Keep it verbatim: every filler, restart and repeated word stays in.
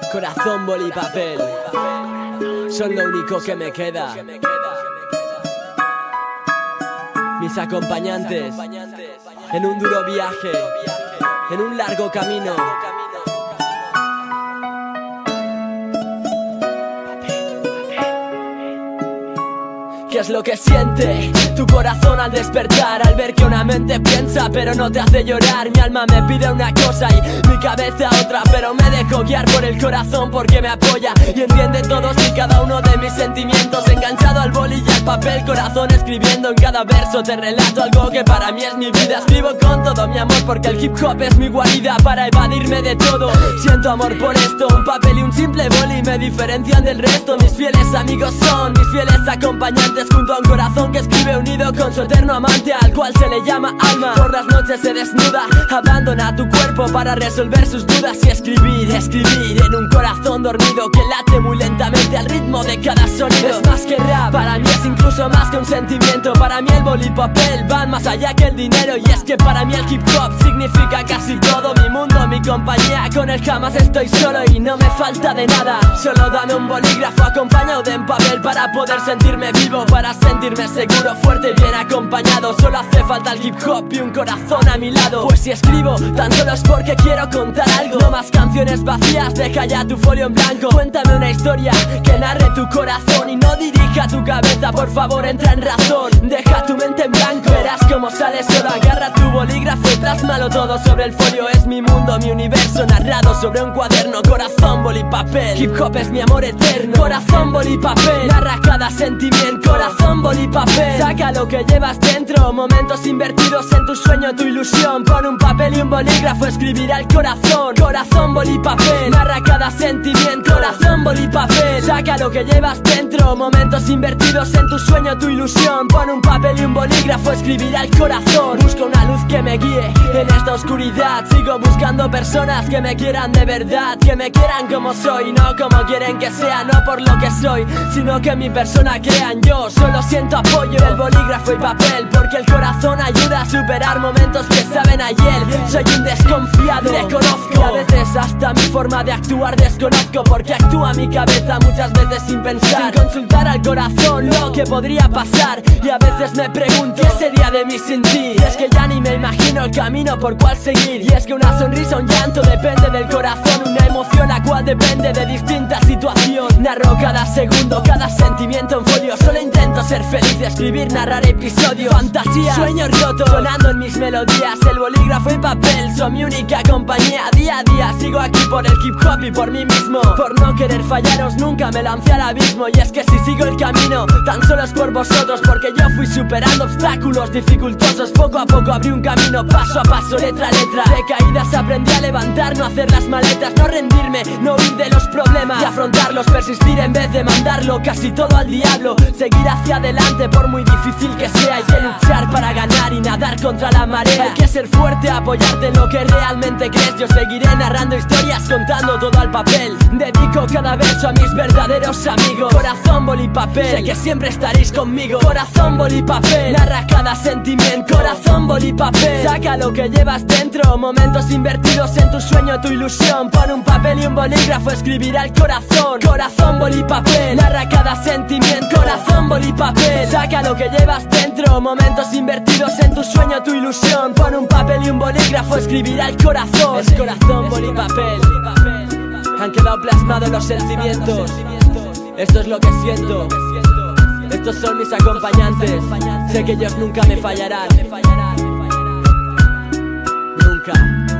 Corazón, boli y papel son lo único que me queda. Mis acompañantes en un duro viaje, en un largo camino. ¿Qué es lo que siente tu corazón al despertar? Al ver que una mente piensa pero no te hace llorar. Mi alma me pide una cosa y mi cabeza otra, pero me dejo guiar por el corazón porque me apoya y entiende todos y cada uno de mis sentimientos. Enganchado al boli y al papel, corazón escribiendo en cada verso. Te relato algo que para mí es mi vida. Escribo con todo mi amor porque el hip hop es mi guarida para evadirme de todo. Siento amor por esto, un papel y un simple boli me diferencian del resto. Mis fieles amigos son mis fieles acompañantes, junto a un corazón que escribe unido con su eterno amante, al cual se le llama alma. Por las noches se desnuda, abandona tu cuerpo para resolver sus dudas y escribir, escribir en un corazón dormido que late muy lentamente al ritmo de cada sonido. Es más que rap, para mí es incluso más que un sentimiento. Para mí el boli y papel van más allá que el dinero, y es que para mí el hip hop significa casi todo. Mi mundo, mi compañía, con él jamás estoy solo y no me falta de nada. Solo dame un bolígrafo acompañado de un papel para poder sentirme vivo, para sentirme seguro, fuerte y bien acompañado. Solo hace falta el hip hop y un corazón a mi lado. Pues si escribo, tan solo es porque quiero contar algo. No más canciones vacías, deja ya tu folio en blanco. Cuéntame una historia que narre tu corazón y no dirija tu cabeza, por favor entra en razón. Deja tu mente en blanco, verás cómo sale solo. Agarra tu bolígrafo y plásmalo todo sobre el folio. Es mi mundo, mi universo narrado sobre un cuaderno. Corazón, boli y papel, hip hop es mi amor eterno. Corazón, boli y papel, narra cada sentimiento. Corazón, boli y papel, saca lo que llevas dentro. Momentos invertidos en tu sueño, tu ilusión. Pon un papel y un bolígrafo, escribirá el corazón. Corazón, boli y papel, narra cada sentimiento. Corazón, boli y papel, saca lo que llevas dentro. Momentos invertidos en tu sueño, tu ilusión. Pon un papel y un bolígrafo, escribirá el corazón. Busco una luz que me guíe en esta oscuridad. Sigo buscando personas que me quieran de verdad, que me quieran como soy, no como quieren que sea. No por lo que soy, sino que mi persona crean. Yo solo siento apoyo del bolígrafo y papel, porque el corazón ayuda a superar momentos que saben ayer. Soy un desconfiado, reconozco, y a veces hasta mi forma de actuar desconozco, porque actúa mi cabeza muchas veces sin pensar, sin consultar al corazón lo que podría pasar. Y a veces me pregunto, ¿qué sería de mí sin ti? Y es que ya ni me imagino el camino por cual seguir. Y es que una sonrisa, un llanto depende del corazón, una emoción la cual depende de distintas situaciones. Narro cada segundo, cada sentimiento en folio. Solo intento ser feliz, escribir, narrar episodios, fantasía, sueños rotos sonando en mis melodías. El bolígrafo y papel son mi única compañía. Día a día sigo aquí por el hip hop y por mí mismo. Por no querer fallaros nunca me lancé al abismo. Y es que si sigo el camino tan solo es por vosotros, porque yo fui superando obstáculos dificultosos. Poco a poco abrí un camino, paso a paso, letra a letra. De caídas aprendí a levantar, no hacer las maletas, no rendirme, no huir de los problemas y afrontarlos, persistir en vez de mandarlo casi todo al diablo. Seguir hacia adelante por muy difícil que sea. Hay que luchar para ganar y nadar contra la marea. Hay que ser fuerte, apoyarte en lo que realmente crees. Yo seguiré narrando historias, contando todo al papel. Dedico cada verso a mis verdaderos amigos. Corazón, boli y papel, sé que siempre estaréis conmigo. Corazón, boli y papel, narra cada sentimiento. Corazón, boli y papel, saca lo que llevas dentro. Momentos invertidos en tu sueño, tu ilusión. Pon un papel y un bolígrafo, escribirá el corazón. Corazón, boli y papel, narra cada sentimiento. Corazón, boli y papel, saca lo que llevas dentro. Momentos invertidos en tu sueño, tu ilusión. Pon un papel y un bolígrafo, escribirá el corazón. Es corazón, boli y papel, han quedado plasmados los sentimientos. Esto es lo que siento. Estos son mis acompañantes. Sé que ellos nunca me fallarán. Nunca.